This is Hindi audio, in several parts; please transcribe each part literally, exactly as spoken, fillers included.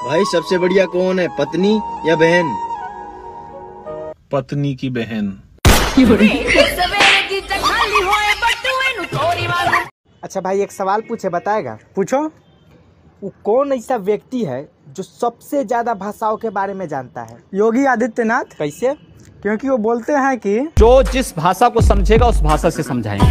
भाई सबसे बढ़िया कौन है, पत्नी या बहन? पत्नी की बहन। अच्छा भाई एक सवाल पूछे, बताएगा? पूछो। वो कौन ऐसा व्यक्ति है जो सबसे ज्यादा भाषाओं के बारे में जानता है? योगी आदित्यनाथ। कैसे? क्योंकि वो बोलते हैं कि जो जिस भाषा को समझेगा उस भाषा से समझाएंगे।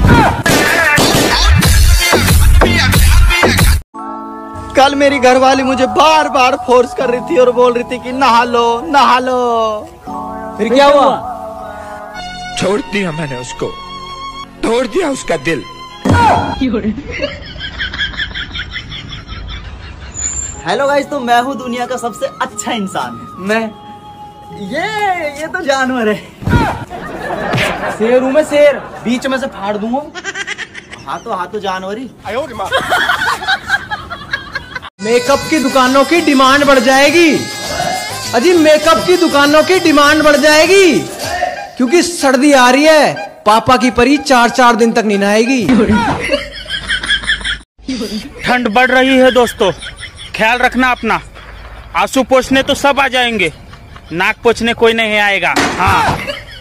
कल मेरी घरवाली मुझे बार बार फोर्स कर रही थी और बोल रही थी कि नहा लो नहा लो। फिर क्या हुआ? छोड़ दिया मैंने उसको, तोड़ दिया उसका दिल। हेलो गाइस, तो मैं हूँ दुनिया का सबसे अच्छा इंसान। मैं ये ये तो जानवर है। शेर हूँ मैं, शेर। बीच में से फाड़ दूंगा। हाँ तो हाँ तो जानवर ही। मेकअप की दुकानों की डिमांड बढ़ जाएगी। अजी मेकअप की दुकानों की डिमांड बढ़ जाएगी क्योंकि सर्दी आ रही है। पापा की परी चार चार दिन तक नहीं नहाएगी। ठंड बढ़ रही है दोस्तों, ख्याल रखना अपना। आंसू पोंछने तो सब आ जाएंगे, नाक पोंछने कोई नहीं आएगा। हाँ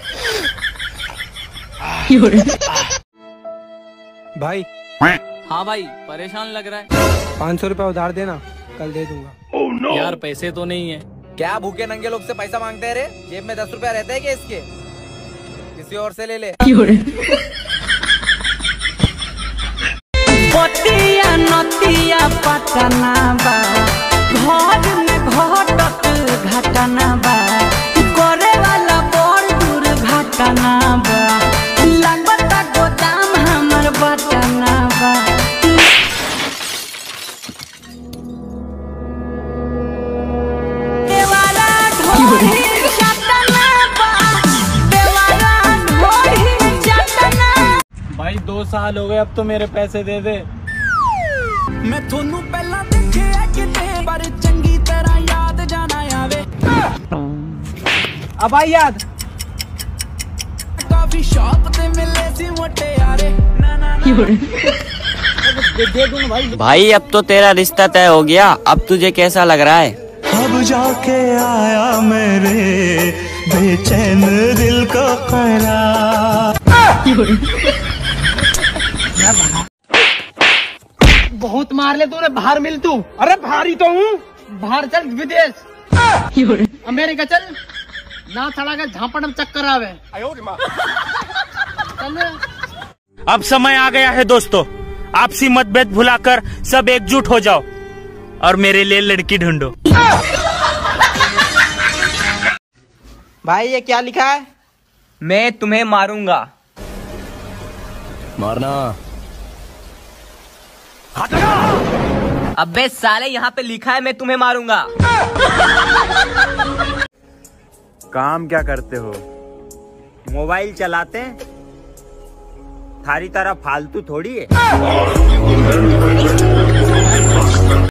भाई। हाँ भाई, परेशान लग रहा है। पाँच सौ रुपया उधार देना, कल दे दूंगा। oh, no. यार पैसे तो नहीं है। क्या भूखे नंगे लोग से पैसा मांगते हैं रे? जेब में दस रुपया रहता है क्या इसके? किसी और से ले ले। पतिया नतिया पटना बा, घर में घटत घटना बा, करे वाला बड़ दूर घटना बा, लगता गोदाम हमर बटना बा। देवारा ढोही चटना बा, देवारा ढोही चटना। भाई दो साल हो गए, अब तो मेरे पैसे दे दे। मैं थोनू पहला देखे किते बार चंगी तरह याद जाना आवे। अब आई याद। काफी शॉप ते मिले सी मोटे यारे। ना ना दे दूंगा भाई। भाई अब तो तेरा रिश्ता तय हो गया, अब तुझे कैसा लग रहा है? अब जाके आया मेरे बेचैन दिल को करार। बहुत मार ले तूने, बाहर मिल तू। अरे भारी तो हूँ, बाहर चल विदेश, अमेरिका चल, ना चढ़ा कर झापड़ में चक्कर आवे। चल। अब समय आ गया है दोस्तों, आपसी मतभेद भुलाकर सब एकजुट हो जाओ और मेरे लिए लड़की ढूंढो। भाई ये क्या लिखा है? मैं तुम्हें मारूंगा। मारना। अबे साले, यहाँ पे लिखा है मैं तुम्हें मारूंगा। काम क्या करते हो? मोबाइल चलाते हैं, थारी तरह फालतू थोड़ी है।